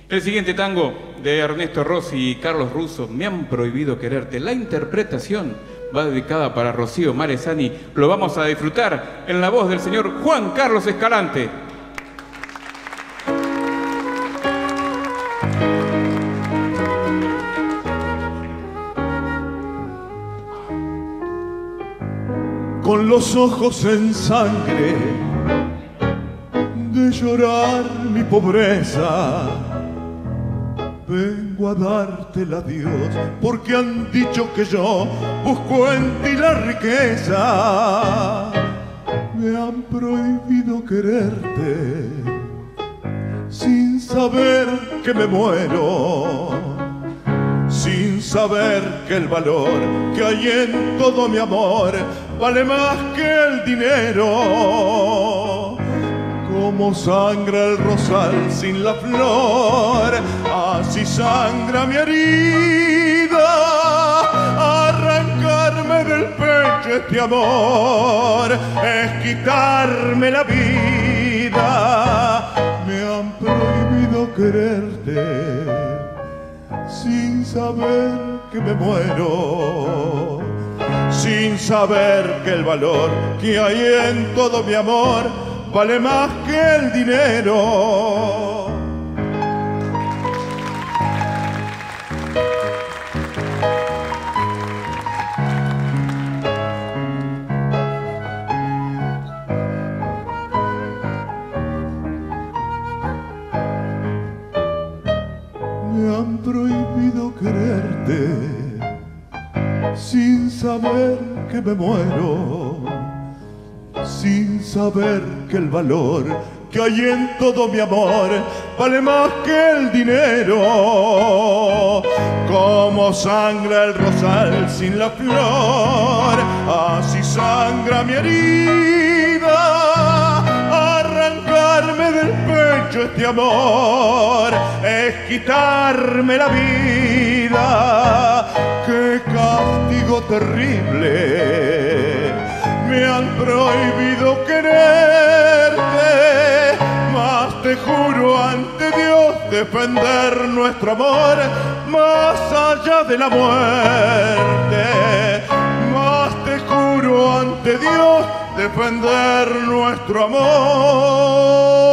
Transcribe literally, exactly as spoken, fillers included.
El siguiente tango de Ernesto Rossi y Carlos Russo, Me han prohibido quererte. La interpretación va dedicada para Rocío Maresani. Lo vamos a disfrutar en la voz del señor Juan Carlos Escalante. Con los ojos en sangre de llorar mi pobreza, vengo a darte el adiós, porque han dicho que yo busco en ti la riqueza. Me han prohibido quererte sin saber que me muero, sin saber que el valor que hay en todo mi amor vale más que el dinero. Como sangra el rosal sin la flor, así sangra mi herida. Arrancarme del pecho este amor es quitarme la vida. Me han prohibido quererte sin saber que me muero, sin saber que el valor que hay en todo mi amor vale más que el dinero. Me han prohibido quererte sin saber que me muero, sin saber que el valor que hay en todo mi amor vale más que el dinero. Como sangra el rosal sin la flor, así sangra mi herida. Arrancarme del pecho este amor es quitarme la vida. ¡Qué castigo terrible! Me han prohibido quererte, mas te juro ante Dios defender nuestro amor más allá de la muerte. Mas te juro ante Dios defender nuestro amor